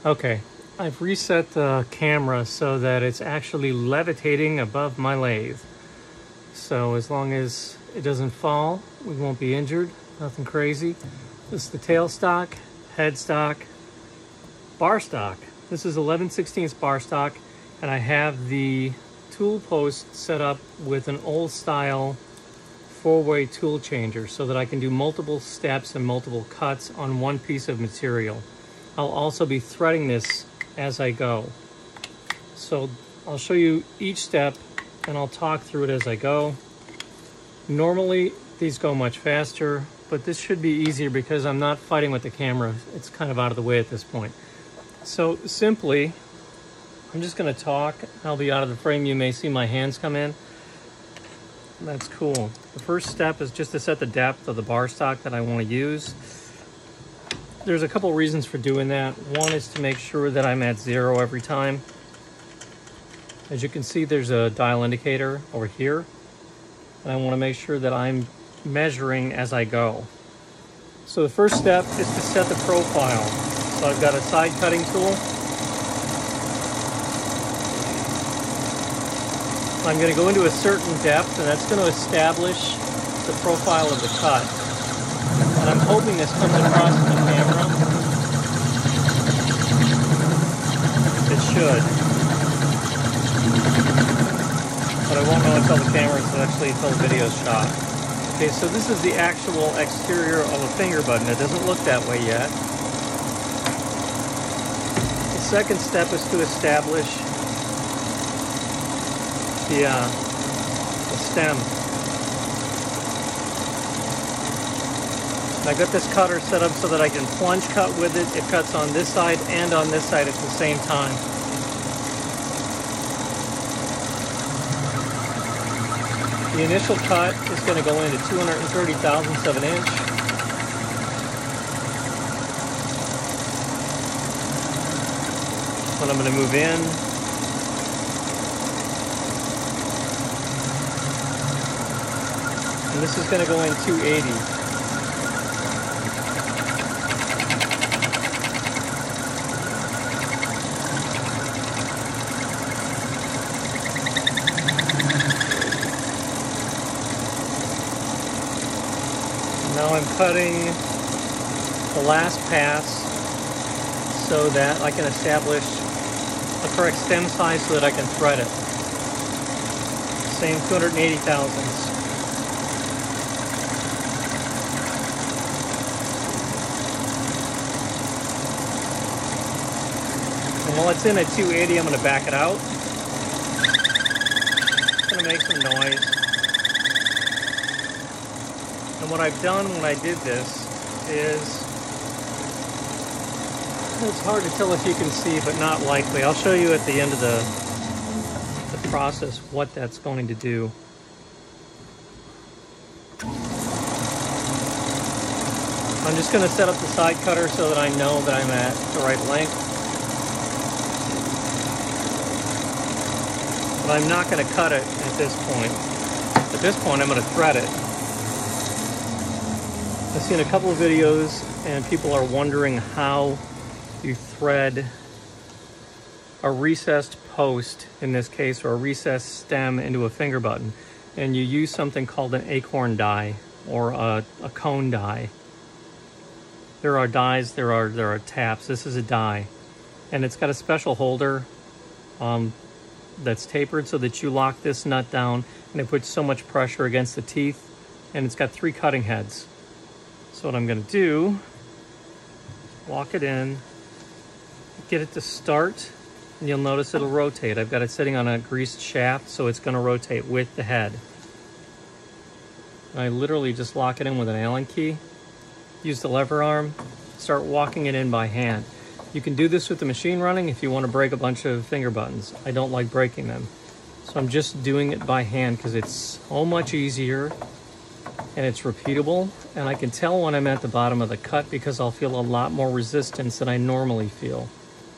Okay, I've reset the camera so that it's actually levitating above my lathe. So as long as it doesn't fall, we won't be injured, nothing crazy. This is the tail stock, head stock, bar stock. This is 11/16 bar stock, and I have the tool post set up with an old style 4-way tool changer so that I can do multiple steps and multiple cuts on one piece of material. I'll also be threading this as I go. So I'll show you each step and I'll talk through it as I go. Normally these go much faster, but this should be easier because I'm not fighting with the camera. It's kind of out of the way at this point. So simply, I'm just going to talk. I'll be out of the frame. You may see my hands come in. That's cool. The first step is just to set the depth of the bar stock that I want to use. There's a couple reasons for doing that. One is to make sure that I'm at 0 every time. As you can see, there's a dial indicator over here, and I want to make sure that I'm measuring as I go. So the first step is to set the profile. So I've got a side cutting tool. I'm going to go into a certain depth, and that's going to establish the profile of the cut. And I'm hoping this comes across in the camera. It should. But I won't know until the video's shot. Okay, so this is the actual exterior of a finger button. It doesn't look that way yet. The second step is to establish the stem. I got this cutter set up so that I can plunge cut with it. It cuts on this side and on this side at the same time. The initial cut is going to go into 230 thousandths of an inch. Then I'm going to move in. And this is going to go in 280. Now I'm cutting the last pass so that I can establish the correct stem size so that I can thread it. Same 280 thousandths. And while it's in at 280, I'm going to back it out. It's going to make some noise. And what I've done when I did this is, it's hard to tell if you can see, but not likely. I'll show you at the end of the process what that's going to do. I'm just going to set up the side cutter so that I know that I'm at the right length. But I'm not going to cut it at this point. At this point, I'm going to thread it. I've seen a couple of videos and people are wondering how you thread a recessed post, in this case, or a recessed stem into a finger button. And you use something called an acorn die or a cone die. There are dies, there are taps. This is a die. And it's got a special holder that's tapered so that you lock this nut down and it puts so much pressure against the teeth. And it's got 3 cutting heads. So what I'm going to do, lock it in, get it to start, and you'll notice it'll rotate. I've got it sitting on a greased shaft, so it's going to rotate with the head. And I literally just lock it in with an Allen key, use the lever arm, start walking it in by hand. You can do this with the machine running if you want to break a bunch of finger buttons. I don't like breaking them. So I'm just doing it by hand because it's so much easier. And it's repeatable, and I can tell when I'm at the bottom of the cut because I'll feel a lot more resistance than I normally feel.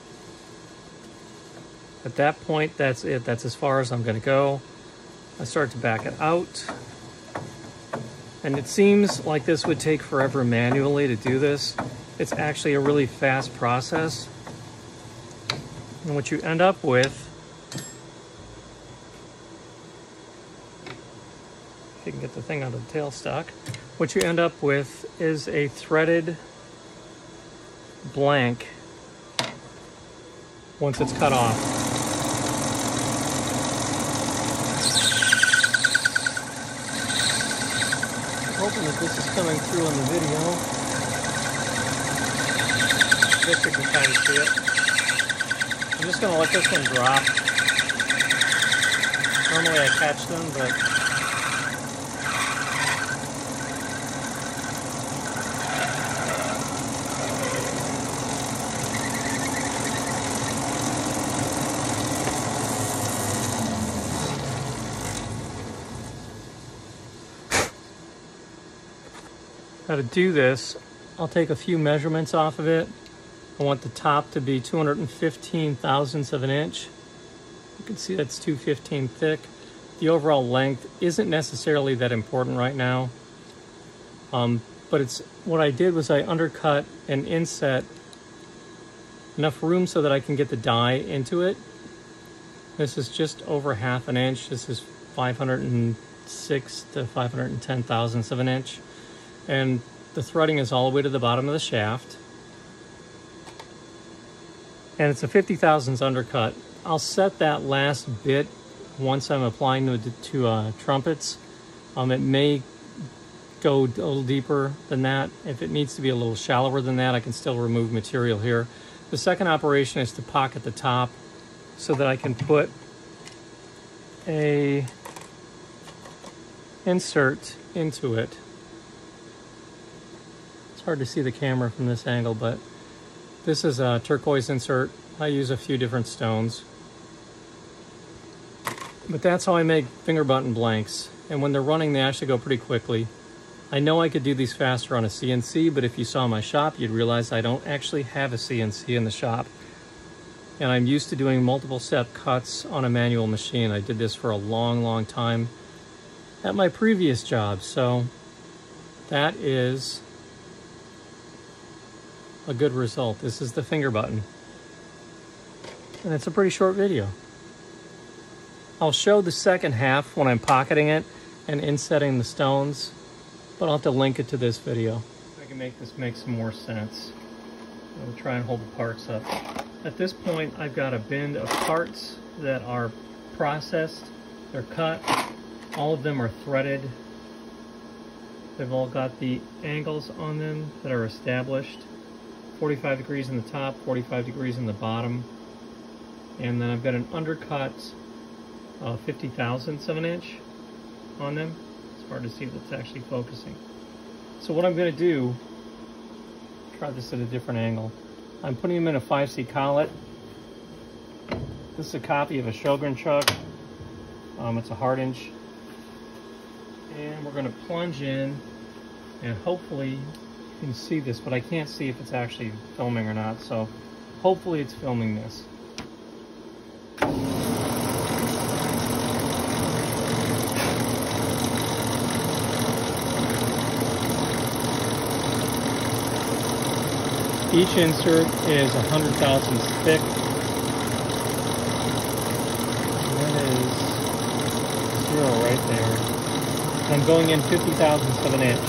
At that point, that's it. That's as far as I'm going to go. I start to back it out. And it seems like this would take forever manually to do this. It's actually a really fast process. And what you end up with, if you can get the thing out of the tailstock, what you end up with is a threaded blank once it's cut off. I'm hoping that this is coming through on the video. I guess you can kind of see it. I'm just going to let this one drop. Normally I catch them, but now to do this, I'll take a few measurements off of it. I want the top to be 215 thousandths of an inch. You can see that's 215 thick. The overall length isn't necessarily that important right now. But it's what I did was I undercut and inset enough room so that I can get the die into it. This is just over ½ an inch. This is 506 to 510 thousandths of an inch. And the threading is all the way to the bottom of the shaft. And it's a 50 thousandths undercut. I'll set that last bit once I'm applying to trumpets. It may go a little deeper than that. If it needs to be a little shallower than that, I can still remove material here. The second operation is to pocket the top so that I can put a insert into it. It's hard to see the camera from this angle, but this is a turquoise insert. I use a few different stones. But that's how I make finger button blanks. And when they're running, they actually go pretty quickly. I know I could do these faster on a CNC, but if you saw my shop, you'd realize I don't actually have a CNC in the shop. And I'm used to doing multiple step cuts on a manual machine. I did this for a long, long time at my previous job. So that is a good result. This is the finger button. And it's a pretty short video. I'll show the second half when I'm pocketing it and insetting the stones, but I'll have to link it to this video. I can make this make some more sense. I'll try and hold the parts up. At this point, I've got a bin of parts that are processed. They're cut. All of them are threaded. They've all got the angles on them that are established. 45 degrees in the top, 45 degrees in the bottom. And then I've got an undercut 50 thousandths of an inch on them. It's hard to see if it's actually focusing. So what I'm going to do, try this at a different angle. I'm putting them in a 5C collet. This is a copy of a Shogun chuck. It's a hard inch. And we're going to plunge in, and hopefully you can see this, but I can't see if it's actually filming or not. So hopefully it's filming this. Each insert is 100 thousandths thick. And that is 0 right there. I'm going in 50 thousandths of an inch.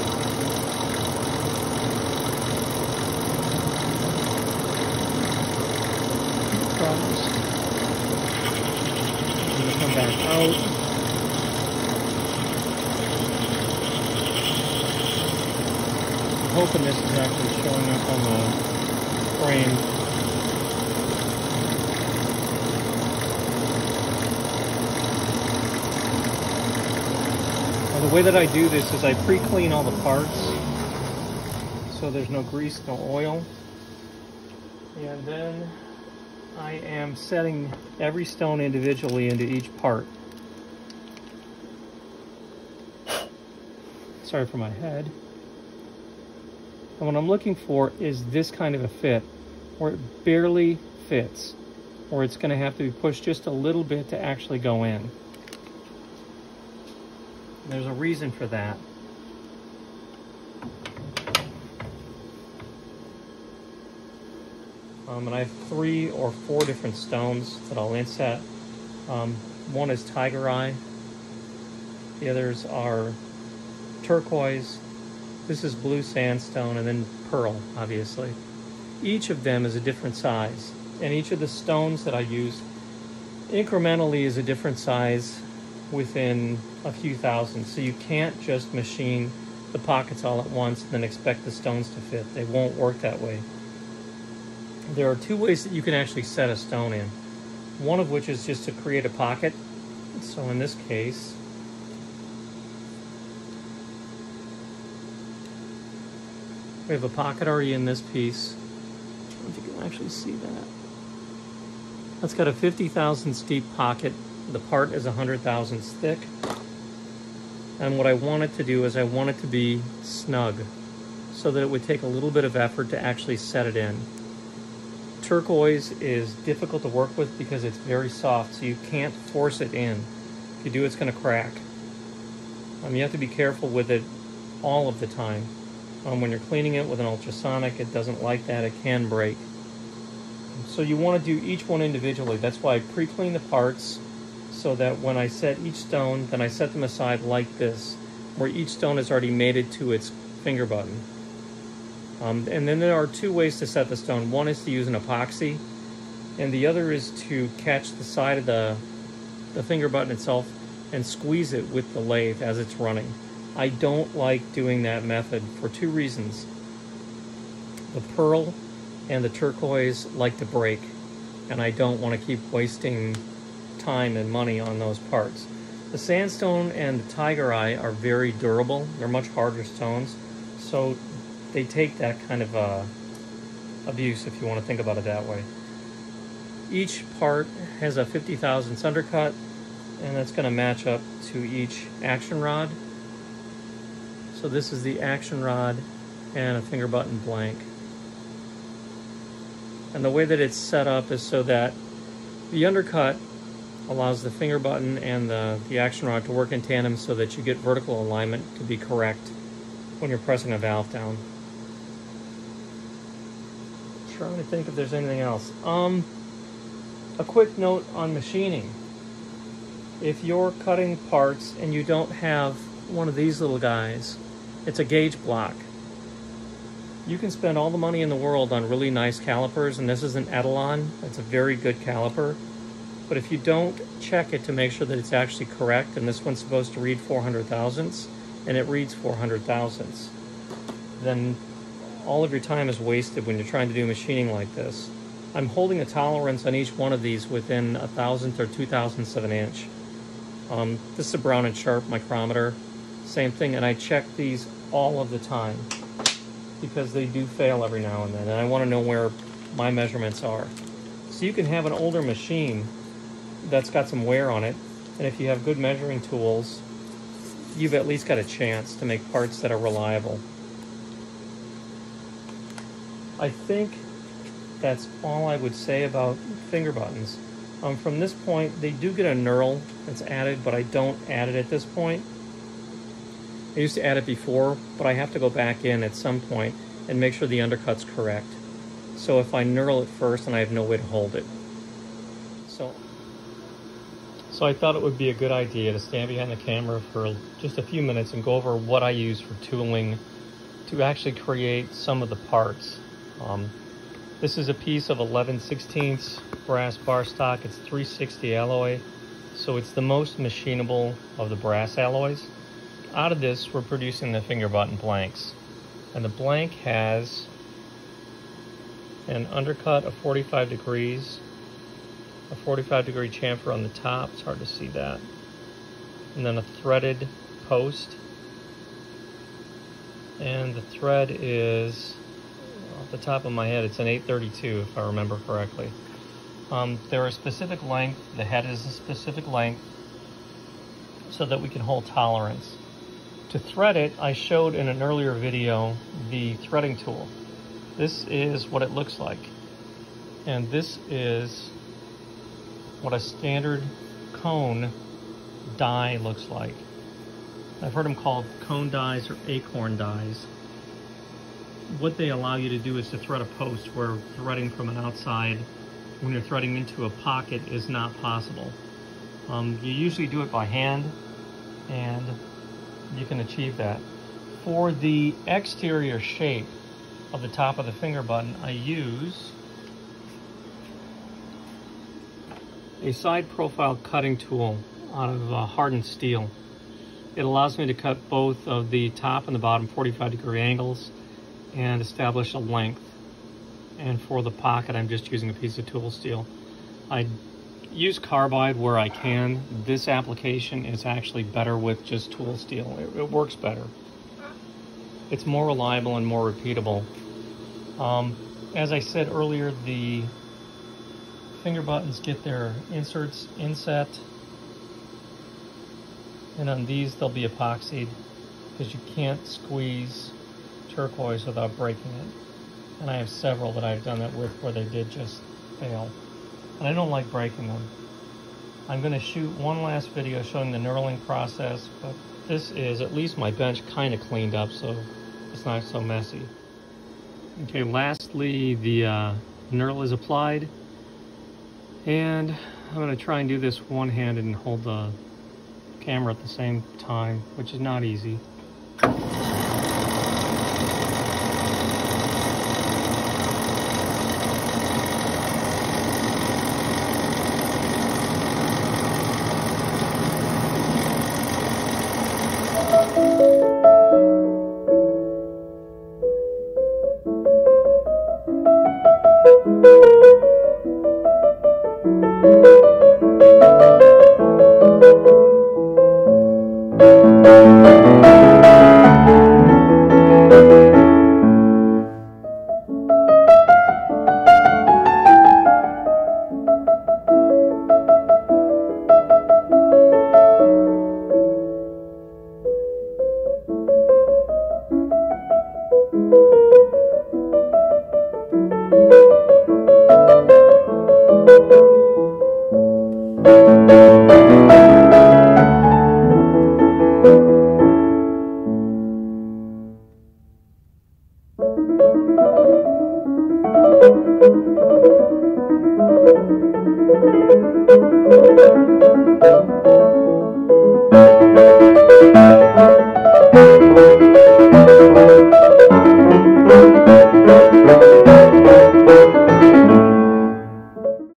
I'm going to come back out. I'm hoping this is actually showing up on the frame. Now, the way that I do this is I pre-clean all the parts so there's no grease, no oil. And then I am setting every stone individually into each part. Sorry for my head. And what I'm looking for is this kind of a fit, where it barely fits, or it's going to have to be pushed just a little bit to actually go in. And there's a reason for that. And I have 3 or 4 different stones that I'll inset. One is tiger eye, the others are turquoise, this is blue sandstone, and then pearl, obviously. Each of them is a different size, and each of the stones that I use incrementally is a different size within a few thousand. So you can't just machine the pockets all at once and then expect the stones to fit. They won't work that way. There are 2 ways that you can actually set a stone in. One of which is just to create a pocket. So in this case, we have a pocket already in this piece. I don't know if you can actually see that. That's got a 50 thousandths deep pocket. The part is 100 thousandths thick. And what I want it to do is I want it to be snug so that it would take a little bit of effort to actually set it in. Turquoise is difficult to work with because it's very soft, so you can't force it in. If you do, it's going to crack. You have to be careful with it all of the time. When you're cleaning it with an ultrasonic, it doesn't like that. It can break. So you want to do each one individually. That's why I pre-clean the parts so that when I set each stone, then I set them aside like this, where each stone is already mated to its finger button. And then there are 2 ways to set the stone. One is to use an epoxy, and the other is to catch the side of the finger button itself and squeeze it with the lathe as it's running. I don't like doing that method for 2 reasons. The pearl and the turquoise like to break, and I don't want to keep wasting time and money on those parts. The sandstone and the tiger eye are very durable. They're much harder stones, so they take that kind of abuse, if you want to think about it that way. Each part has a 50 thousandths undercut, and that's going to match up to each action rod. So this is the action rod and a finger button blank. And the way that it's set up is so that the undercut allows the finger button and the action rod to work in tandem so that you get vertical alignment to be correct when you're pressing a valve down. Trying to think if there's anything else. A quick note on machining. If you're cutting parts and you don't have one of these little guys, it's a gauge block. You can spend all the money in the world on really nice calipers, and this is an Etalon. It's a very good caliper. But if you don't check it to make sure that it's actually correct, and this one's supposed to read 400 thousandths, and it reads 400 thousandths, then all of your time is wasted when you're trying to do machining like this. I'm holding a tolerance on each one of these within 1,000th or 2,000ths of an inch. This is a Brown and Sharp micrometer, same thing, and I check these all of the time because they do fail every now and then, and I want to know where my measurements are. So you can have an older machine that's got some wear on it, and if you have good measuring tools, you've at least got a chance to make parts that are reliable. I think that's all I would say about finger buttons. From this point, they do get a knurl that's added, but I don't add it at this point. I used to add it before, but I have to go back in at some point and make sure the undercut's correct. So if I knurl it first, and I have no way to hold it. So I thought it would be a good idea to stand behind the camera for just a few minutes and go over what I use for tooling to actually create some of the parts. This is a piece of 11/16 brass bar stock. It's 360 alloy, so it's the most machinable of the brass alloys. Out of this, we're producing the finger button blanks. And the blank has an undercut of 45 degrees, a 45-degree chamfer on the top. It's hard to see that. And then a threaded post. And the thread is, off the top of my head, it's an 832 if I remember correctly. They're a specific length, the head is a specific length, so that we can hold tolerance. To thread it, I showed in an earlier video the threading tool. This is what it looks like. And this is what a standard cone die looks like. I've heard them called cone dies or acorn dies. what they allow you to do is to thread a post, where threading from an outside when you're threading into a pocket is not possible. You usually do it by hand, and you can achieve that. For the exterior shape of the top of the finger button, I use a side profile cutting tool out of hardened steel. It allows me to cut both of the top and the bottom 45-degree angles and establish a length. And for the pocket, I'm just using a piece of tool steel. I use carbide where I can. This application is actually better with just tool steel. It works better. It's more reliable and more repeatable. As I said earlier, the finger buttons get their inserts inset, and on these they'll be epoxied because you can't squeeze turquoise without breaking it. And I have several that I've done that with where they did just fail. And I don't like breaking them. I'm going to shoot one last video showing the knurling process, but this is at least my bench kind of cleaned up, so it's not so messy. Okay, lastly, the knurl is applied, and I'm going to try and do this one-handed and hold the camera at the same time, which is not easy.